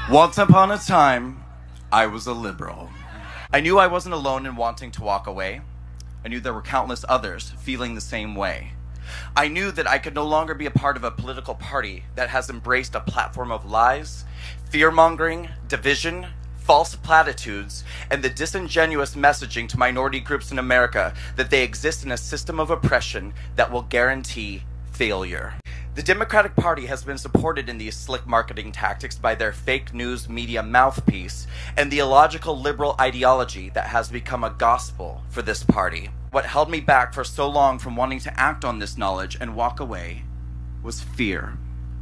Once upon a time, I was a liberal. I knew I wasn't alone in wanting to walk away. I knew there were countless others feeling the same way. I knew that I could no longer be a part of a political party that has embraced a platform of lies, fear-mongering, division, false platitudes, and the disingenuous messaging to minority groups in America that they exist in a system of oppression that will guarantee failure. The Democratic Party has been supported in these slick marketing tactics by their fake news media mouthpiece and the illogical liberal ideology that has become a gospel for this party. What held me back for so long from wanting to act on this knowledge and walk away was fear.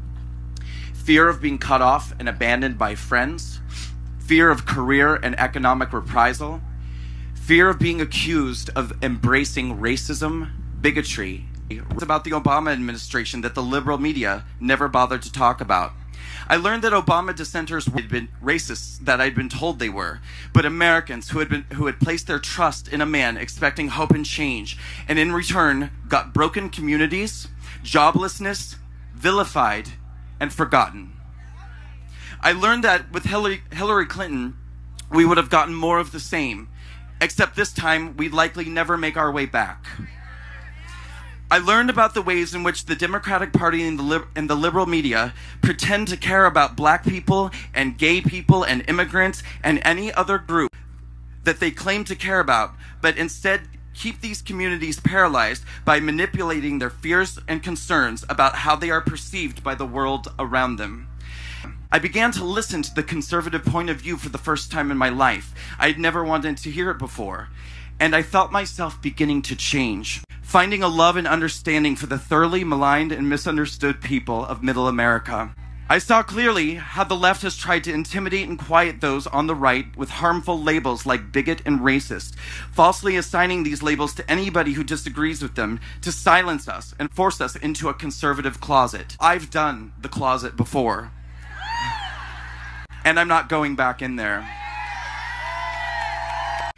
Fear of being cut off and abandoned by friends, fear of career and economic reprisal, fear of being accused of embracing racism, bigotry. It's about the Obama administration that the liberal media never bothered to talk about. I learned that Obama dissenters had been racists that I'd been told they were, but Americans who had placed their trust in a man expecting hope and change, and in return got broken communities, joblessness, vilified, and forgotten. I learned that with Hillary Clinton, we would have gotten more of the same, except this time we'd likely never make our way back. I learned about the ways in which the Democratic Party and the liberal media pretend to care about black people and gay people and immigrants and any other group that they claim to care about, but instead keep these communities paralyzed by manipulating their fears and concerns about how they are perceived by the world around them. I began to listen to the conservative point of view for the first time in my life. I had never wanted to hear it before, and I felt myself beginning to change, finding a love and understanding for the thoroughly maligned and misunderstood people of Middle America. I saw clearly how the left has tried to intimidate and quiet those on the right with harmful labels like bigot and racist, falsely assigning these labels to anybody who disagrees with them to silence us and force us into a conservative closet. I've done the closet before, and I'm not going back in there.